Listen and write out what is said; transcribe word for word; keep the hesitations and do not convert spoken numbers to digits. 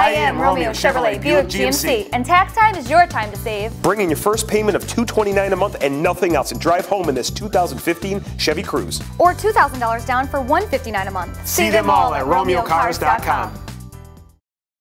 I am Romeo Chevrolet Buick G M C, and tax time is your time to save. Bring in your first payment of two hundred twenty-nine dollars a month and nothing else, and drive home in this two thousand fifteen Chevy Cruze. Or two thousand dollars down for one hundred fifty-nine dollars a month. See them all at romeo cars dot com.